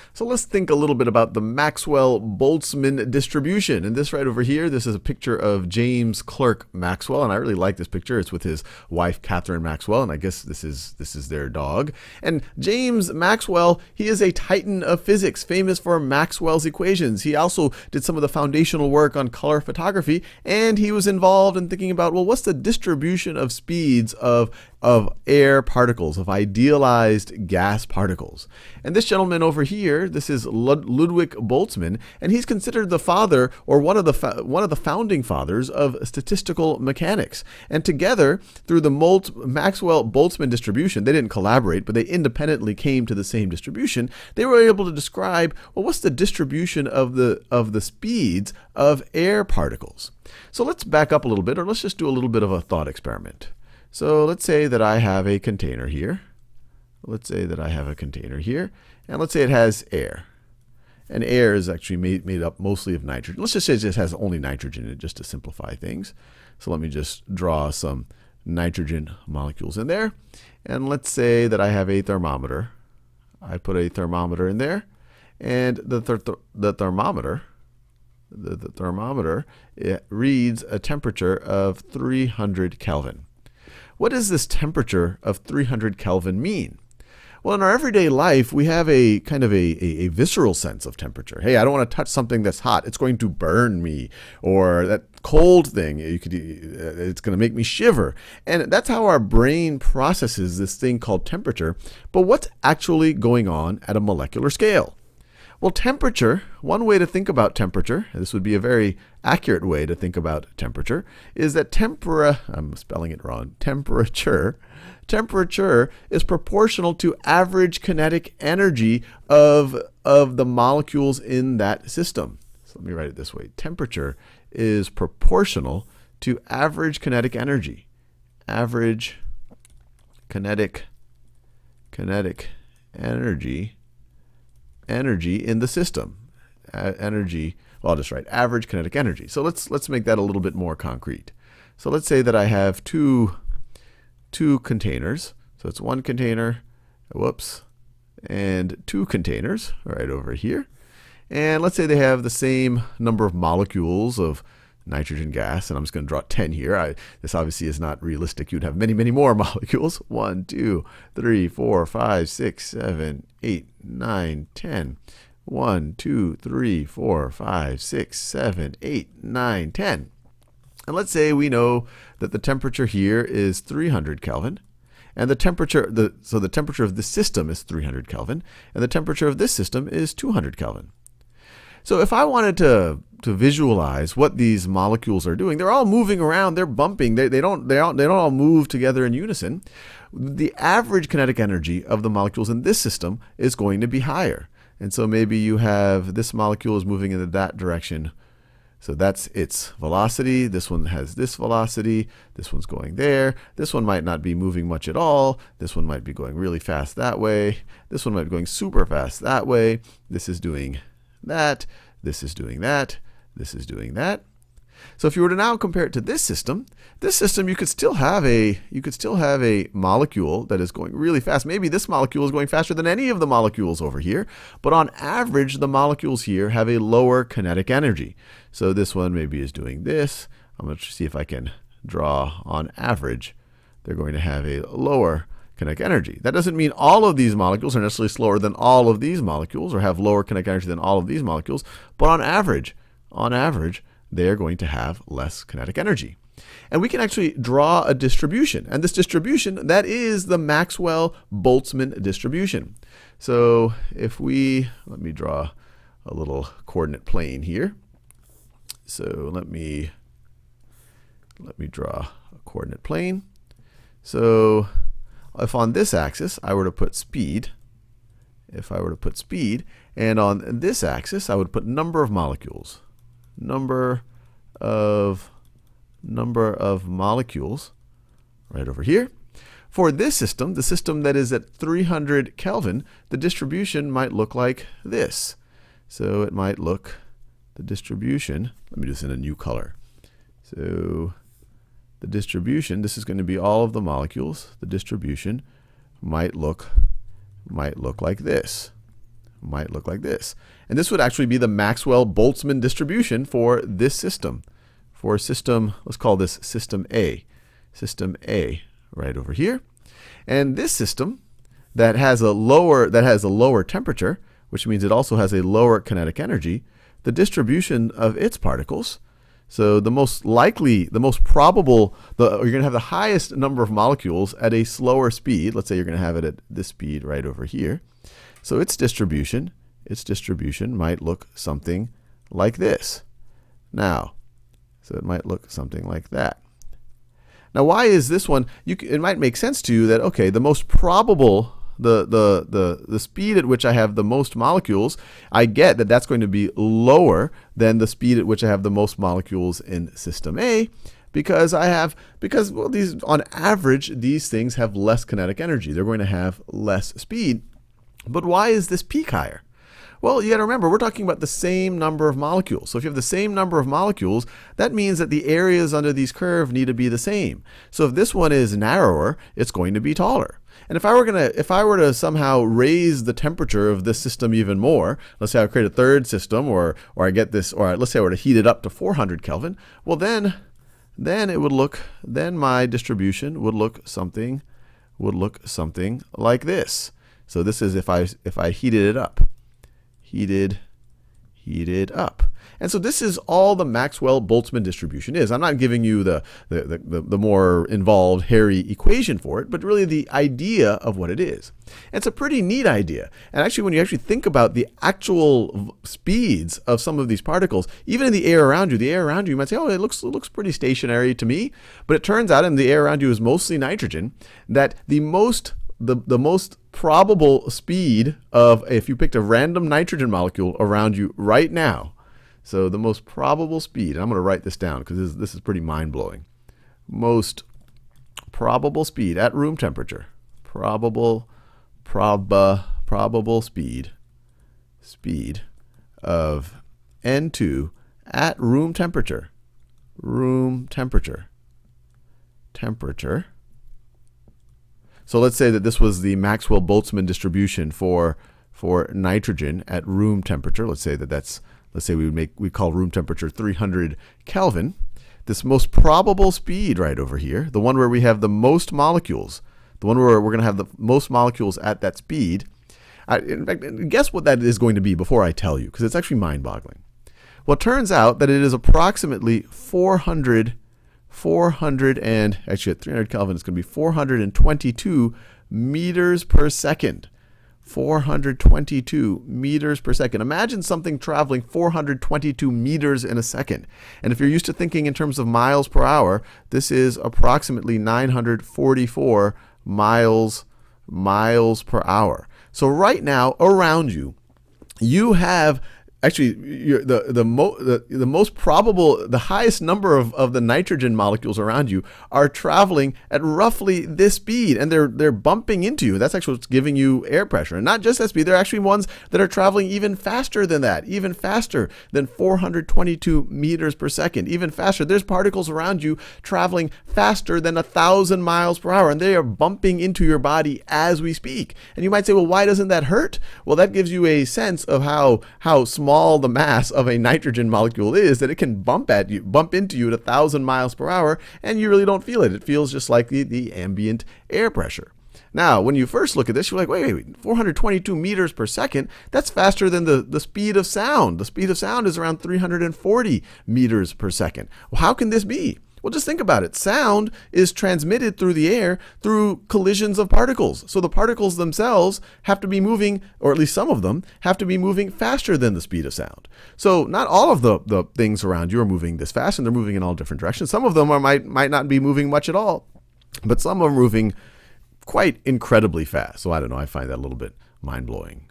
So let's think a little bit about the Maxwell-boltzmann distribution. And this right over here, this is a picture of James Clerk Maxwell, and I really like this picture. It's with his wife, Catherine Maxwell, and I guess this is their dog. And James Maxwell, he is a titan of physics, famous for Maxwell's equations. He also did some of the foundational work on color photography, and he was involved in thinking about, well, what's the distribution of speeds of air particles, of idealized gas particles. And this gentleman over here, this is Ludwig Boltzmann, and he's considered the father, or one of the founding fathers of statistical mechanics. And together, through the Maxwell-Boltzmann distribution, they didn't collaborate, but they independently came to the same distribution. They were able to describe, well, what's the distribution of the speeds of air particles. So let's back up a little bit, or let's just do a little bit of a thought experiment. So let's say that I have a container here. Let's say that I have a container here, and let's say it has air. And air is actually made up mostly of nitrogen. Let's just say it just has only nitrogen in it, just to simplify things. So let me just draw some nitrogen molecules in there. And let's say that I have a thermometer. I put a thermometer in there, and the thermometer, it reads a temperature of 300 Kelvin. What does this temperature of 300 Kelvin mean? Well, in our everyday life, we have a kind of a visceral sense of temperature. Hey, I don't want to touch something that's hot. It's going to burn me. Or that cold thing, it's going to make me shiver. And that's how our brain processes this thing called temperature. But what's actually going on at a molecular scale? Well, temperature, one way to think about temperature, and this would be a very accurate way to think about temperature, is that I'm spelling it wrong, temperature is proportional to average kinetic energy of the molecules in that system. So let me write it this way. Temperature is proportional to average kinetic energy. Average kinetic energy in the system. Well, I'll just write average kinetic energy. So let's make that a little bit more concrete. So let's say that I have two containers. So it's one container, whoops, and two containers right over here. And let's say they have the same number of molecules of nitrogen gas, and I'm just going to draw 10 here. This obviously is not realistic. You'd have many, many more molecules. 1, 2, 3, 4, 5, 6, 7, 8, 9, 10. 1, 2, 3, 4, 5, 6, 7, 8, 9, 10. And let's say we know that the temperature here is 300 Kelvin. And the temperature of this system is 300 Kelvin. And the temperature of this system is 200 Kelvin. So if I wanted to visualize what these molecules are doing, they're all moving around, they're bumping, they don't all move together in unison. The average kinetic energy of the molecules in this system is going to be higher. And so maybe you have this molecule is moving in that direction. So that's its velocity. This one has this velocity. This one's going there. This one might not be moving much at all. This one might be going really fast that way. This one might be going super fast that way. This is doing that. This is doing that. This is doing that. So if you were to now compare it to this system you could still have a molecule that is going really fast. Maybe this molecule is going faster than any of the molecules over here, but on average the molecules here have a lower kinetic energy. So this one maybe is doing this. I'm going to see if I can draw on average. They're going to have a lower kinetic energy. That doesn't mean all of these molecules are necessarily slower than all of these molecules or have lower kinetic energy than all of these molecules, but on average, they are going to have less kinetic energy. And we can actually draw a distribution. And this distribution, that is the Maxwell-Boltzmann distribution. So if let me draw a little coordinate plane here. So let me draw a coordinate plane. So if on this axis I were to put speed, and on this axis I would put number of molecules. Number of molecules right over here. For this system, the system that is at 300 Kelvin, the distribution might look like this. So it might look, the distribution, let me do this in a new color. So the distribution, this is going to be all of the molecules. The distribution might look like this. might look like this. And this would actually be the Maxwell-Boltzmann distribution for this system. For system, let's call this system A. System A right over here. And this system that has a lower temperature, which means it also has a lower kinetic energy, the distribution of its particles, so the most likely, the most probable, you're going to have the highest number of molecules at a slower speed. Let's say you're going to have it at this speed right over here. So its distribution might look something like this. Now, so it might look something like that. Now, why is this one? It might make sense to you that, okay, the most probable, the speed at which I have the most molecules, I get that that's going to be lower than the speed at which I have the most molecules in system A, because well, these on average these things have less kinetic energy. They're going to have less speed. But why is this peak higher? Well, you got to remember, we're talking about the same number of molecules. So if you have the same number of molecules, that means that the areas under these curves need to be the same. So if this one is narrower, it's going to be taller. And if I were to somehow raise the temperature of this system even more, let's say I create a third system, or I get this, or let's say I were to heat it up to 400 Kelvin, well then my distribution would look something like this. So this is if I heated it up. Heated up. And so this is all the Maxwell-Boltzmann distribution is. I'm not giving you the more involved, hairy equation for it, but really the idea of what it is. And it's a pretty neat idea. And actually, when you actually think about the actual speeds of some of these particles, even in the air around you might say, oh, it looks pretty stationary to me. But it turns out, in the air around you is mostly nitrogen, that the most probable speed of, if you picked a random nitrogen molecule around you right now, so the most probable speed, and I'm going to write this down because this is pretty mind-blowing. Most probable speed at room temperature. Probable speed of N2 at room temperature. So let's say that this was the Maxwell-Boltzmann distribution for nitrogen at room temperature. Let's say we call room temperature 300 Kelvin. This most probable speed right over here, the one where we have the most molecules, the one where we're going to have the most molecules at that speed. In fact, guess what that is going to be before I tell you, because it's actually mind-boggling. Well, it turns out that it is approximately 400 and actually at 300 Kelvin, it's going to be 422 meters per second. 422 meters per second. Imagine something traveling 422 meters in a second. And if you're used to thinking in terms of miles per hour, this is approximately 944 miles per hour. So right now, around you, you have actually the most probable, the highest number of the nitrogen molecules around you are traveling at roughly this speed, and they're bumping into you. That's actually what's giving you air pressure. And not just that speed, they're actually ones that are traveling even faster than that, even faster than 422 meters per second, even faster. There's particles around you traveling faster than 1,000 miles per hour, and they are bumping into your body as we speak. And you might say, well, why doesn't that hurt? Well, that gives you a sense of how small the mass of a nitrogen molecule is, that it can bump into you at 1,000 miles per hour, and you really don't feel it. It feels just like the ambient air pressure. Now, when you first look at this, you're like, wait, 422 meters per second, that's faster than the speed of sound. The speed of sound is around 340 meters per second. Well, how can this be? Well, just think about it. Sound is transmitted through the air through collisions of particles. So the particles themselves have to be moving, or at least some of them, have to be moving faster than the speed of sound. So not all of the things around you are moving this fast, and they're moving in all different directions. Some of them might not be moving much at all, but some are moving quite incredibly fast. So I don't know, I find that a little bit mind-blowing.